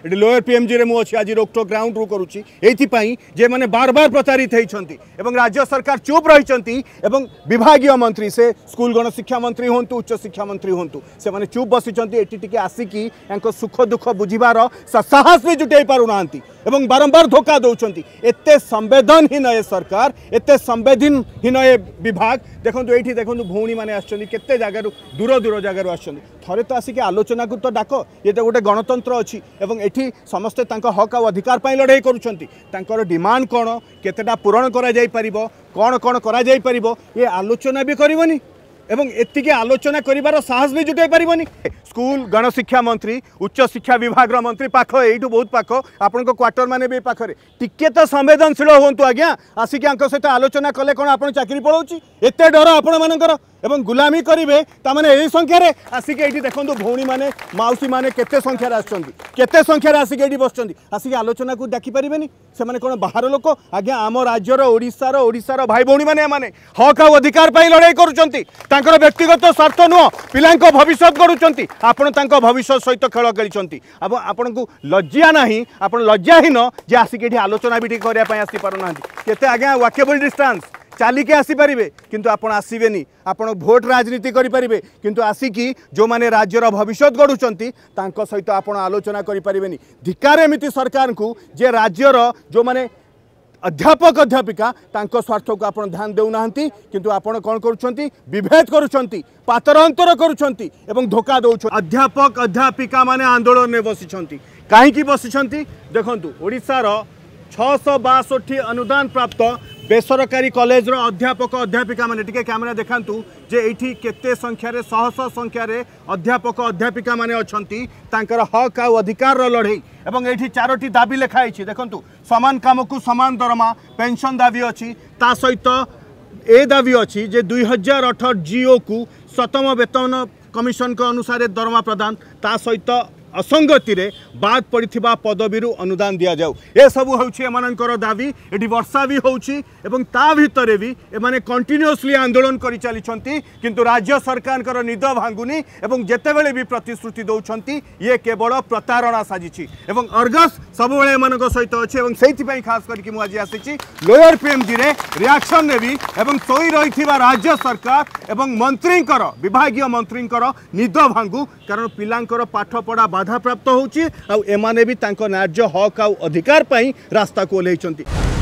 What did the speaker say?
ये lower PMG रे मुझे आज रोकटोक ग्राउंड रू करुच्ची ये जे मैंने बार बार प्रतारित होती राज्य सरकार चुप रही विभागीय मंत्री से स्कूल गणशिक्षा मंत्री हूँ उच्च शिक्षा मंत्री हूँ से मैंने चुप बसी आसिकी सुख दुख बुझार साहस भी जुटे पारना एवं बारंबार धोखा दौरान एत संवेदनहीन ए सरकार एत संवेदनहीन ए विभाग देखो ये देखो भौणी मैंने आते जगार दूर दूर जगार आए तो आसिक आलोचना को तो डाक ये तो गोटे गणतंत्र अच्छी एवं समस्ते हक और अधिकार लड़ाई कर डिमांड कौन केतेटा पूरण कौन कौन कर ये आलोचना भी करनी एवं एतिके आलोचना करिवार साहस भी जुटाई पारिबनी। स्कूल गणशिक्षा मंत्री उच्च शिक्षा विभाग मंत्री पाख यू बहुत पाख आपण क्वार्टर माने भी पाखरे टिके तो संवेदनशील हूँ आज्ञा आसिक सहित आलोचना कले कौन आप चाकरी पलाऊँच एत डर आपण मानकर एवं गुलामी करेंगे ताने यही संख्यार आसिक ये देखो भौणी मैंने मौसी मैंने केते संख्यार आते संख्यार आसिक ये बस आसिक आलोचना को डाकिपारे से मैंने कौन बाहर लोक आज्ञा आम राज्यर ओडिशार भाई भौणी मैंने हक और अधिकार लड़ाई कर व्यक्तिगत स्वार्थ नुह पिला भविष्य गढ़ुंट आपण भविष्य सहित खेल खेली आपण को लज्जा ना आप लज्जाहीन जे आसिक ये आलोचना भी करने आसी पारना केते आज्ञा वाकेबल डिस्टेंस चालिके आसीपारे किंतु आपण आसबेनी आपण भोट राजनीति करें किंतु आसिकी जो माने राज्यर भविष्य गढ़ुंट सहित आपण आलोचना करें धिकार एमती सरकार को जे राज्यर जो माने अध्यापक अध्यापिका तांको स्वार्थ को आपण ध्यान देउना किंतु आपण कौन करुछंती विभेद करुछंती पातरांतर करुछंती एवं धोखा दउछ। अध्यापक अध्यापिका माने आंदोलन में बसिछंती काहेकि बसिछंती देखंतु ओडिशार 662 अनुदान प्राप्त बेसरकारी कॉलेज रो अध्यापक अध्यापिका माने टिके कैमरा देखांतु जे एठी केते संख्यारे शह संख्यार अध्यापक अध्यापिका माने अछंती तांकर हक आ अधिकार रो लड़ाई एवं एठी 4टी दाबी लिखाई देखंतु समान काम को समान दरमा पेंशन दाबी अच्छी ता सहित ए दाबी अच्छी जे 2018 जीओ को 7म वेतन कमिशन के अनुसार दरमा प्रदान ता सहित असंगति रे बाद पड़िथिबा पदवी अनुदान दिया जाऊ ए सब होउछि एमानकर दाबी एठी वर्षा भी होउछि एवं ता भितरे भी एमाने कंटिन्यूअसली आंदोलन करि चलिछंती किंतु राज्य सरकार निद भांगुनी एवं जेतेबेले भी प्रतिश्रुति दउछंती ये केवल प्रतारणा साजिछि एवं अर्गस सब बेले एमानक सहित अछि एवं सेहि पई खास करके मु आज आसीछि लोअर पीएमजी रे रिएक्शन नेबी एवं सोई रहिथिबा राज्य सरकार एवं मंत्रींकर विभागीय मंत्रींकर निद भांगु कारण पिलांकर पाठ पढ़ा बाधा प्राप्त होउछि आ एमाने भी तांको न्याय्य हक आ अधिकार पई रास्ता को ओल्हेइछंती।